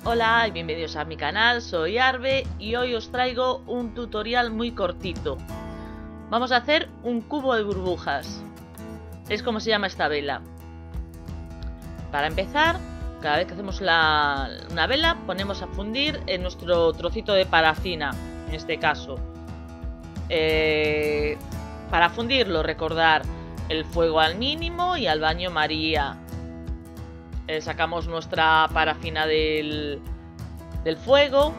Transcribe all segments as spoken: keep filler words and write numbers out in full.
Hola y bienvenidos a mi canal, soy Arbe y hoy os traigo un tutorial muy cortito. Vamos a hacer un cubo de burbujas. Es como se llama esta vela. Para empezar, cada vez que hacemos la, una vela, ponemos a fundir en nuestro trocito de parafina, en este caso. Eh, para fundirlo, recordar el fuego al mínimo y al baño María. Eh, sacamos nuestra parafina del, del fuego.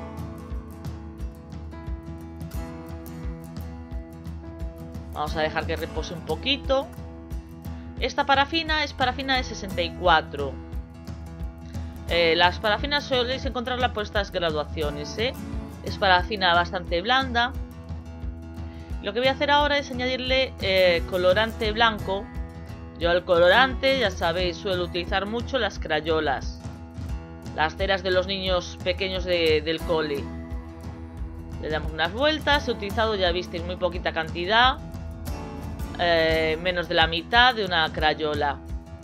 Vamos a dejar que repose un poquito. Esta parafina es parafina de sesenta y cuatro. Eh, las parafinas soléis encontrarla por estas graduaciones, ¿eh? Es parafina bastante blanda. Lo que voy a hacer ahora es añadirle eh, colorante blanco. Yo al colorante, ya sabéis, suelo utilizar mucho las crayolas, las ceras de los niños pequeños de, del cole. Le damos unas vueltas. He utilizado, ya visteis, muy poquita cantidad, eh, menos de la mitad de una crayola.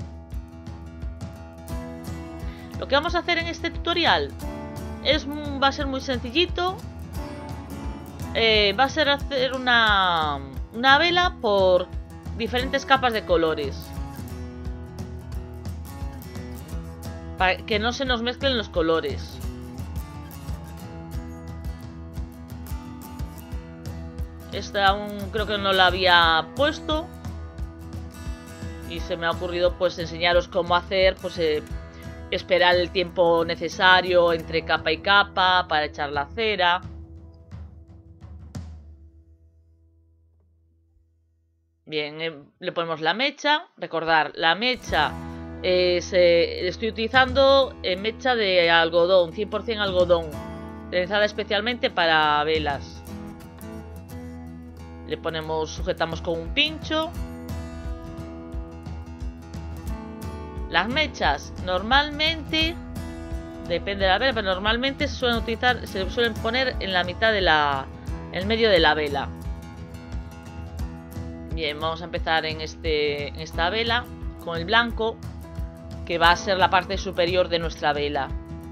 Lo que vamos a hacer en este tutorial es, va a ser muy sencillito. Eh, va a ser hacer una, una vela por diferentes capas de colores, para que no se nos mezclen los colores. Esta aún creo que no la había puesto y se me ha ocurrido pues enseñaros cómo hacer, pues eh, esperar el tiempo necesario entre capa y capa para echar la cera. Bien, eh, le ponemos la mecha. Recordar, la mecha es, eh, estoy utilizando eh, mecha de algodón, cien por cien algodón, realizada especialmente para velas. Le ponemos, sujetamos con un pincho. Las mechas normalmente, depende de la vela, pero normalmente se suelen utilizar, se suelen poner en la mitad de la, en medio de la vela. Bien, vamos a empezar en, este, en esta vela con el blanco, que va a ser la parte superior de nuestra vela,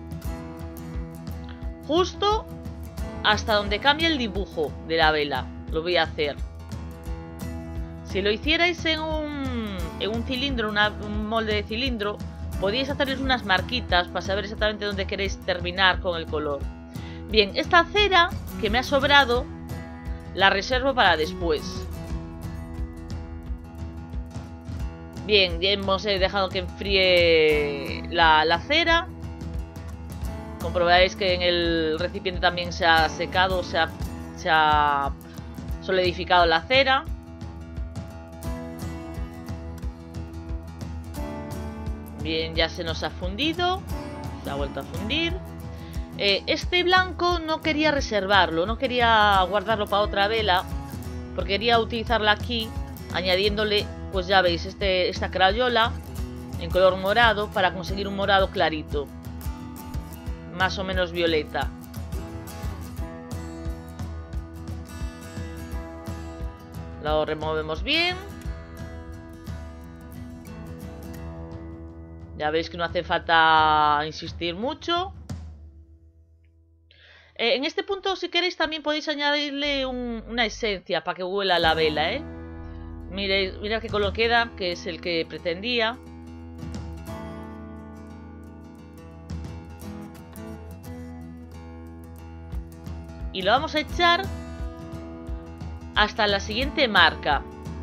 justo hasta donde cambia el dibujo de la vela. Lo voy a hacer. Si lo hicierais en un, en un cilindro, una, un molde de cilindro, podíais hacerles unas marquitas para saber exactamente dónde queréis terminar con el color. Bien, esta cera que me ha sobrado la reservo para después. Bien, ya hemos dejado que enfríe la, la cera. Comprobaréis que en el recipiente también se ha secado, se ha, se ha solidificado la cera. Bien, ya se nos ha fundido, se ha vuelto a fundir. Eh, este blanco no quería reservarlo, no quería guardarlo para otra vela, porque quería utilizarla aquí, añadiéndole, pues ya veis, este, esta crayola en color morado para conseguir un morado clarito, más o menos violeta. Lo removemos bien. Ya veis que no hace falta insistir mucho. Eh, en este punto, si queréis, también podéis añadirle un, una esencia para que huela la vela, ¿eh? Mirad, mirad qué color queda, que es el que pretendía. Y lo vamos a echar hasta la siguiente marca.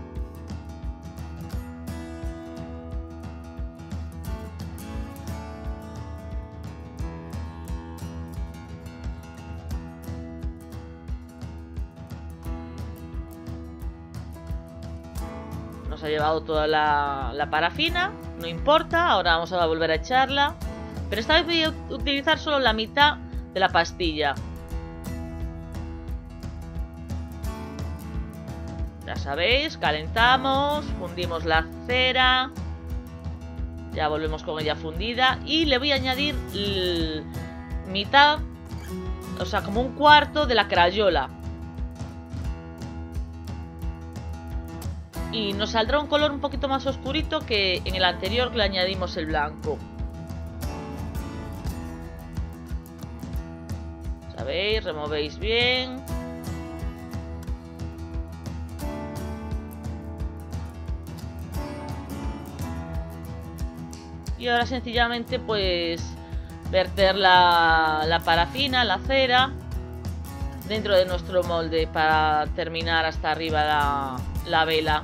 Nos ha llevado toda la, la parafina, no importa, ahora vamos a volver a echarla, pero esta vez voy a utilizar solo la mitad de la pastilla. Ya sabéis, calentamos, fundimos la cera, ya volvemos con ella fundida y le voy a añadir mitad, o sea, como un cuarto de la crayola. Y nos saldrá un color un poquito más oscurito que en el anterior, que le añadimos el blanco. veis, removéis bien. Y ahora sencillamente pues verter la, la parafina, la cera, dentro de nuestro molde para terminar hasta arriba la, la vela.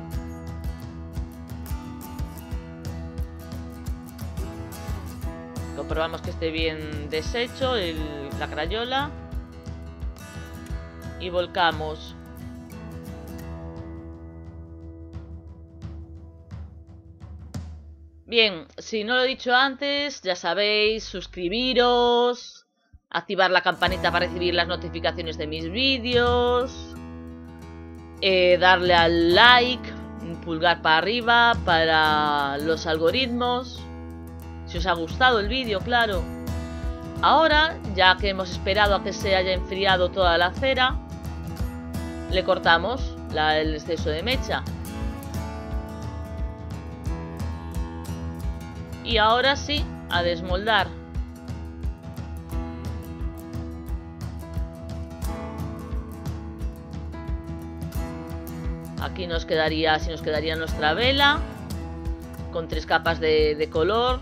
Comprobamos que esté bien deshecho el, la crayola y volcamos. Bien, si no lo he dicho antes, ya sabéis, suscribiros, activar la campanita para recibir las notificaciones de mis vídeos, eh, darle al like, un pulgar para arriba para los algoritmos, si os ha gustado el vídeo, claro. Ahora, ya que hemos esperado a que se haya enfriado toda la cera, le cortamos la, el exceso de mecha. Y ahora sí, a desmoldar. Aquí nos quedaría, así nos quedaría nuestra vela, con tres capas de, de color.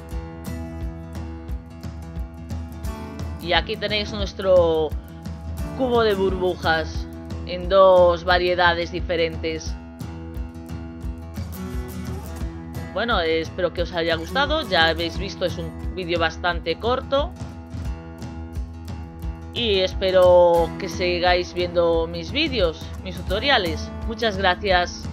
Y aquí tenéis nuestro cubo de burbujas en dos variedades diferentes. Bueno, espero que os haya gustado. Ya habéis visto, es un vídeo bastante corto. Y espero que sigáis viendo mis vídeos, mis tutoriales. Muchas gracias.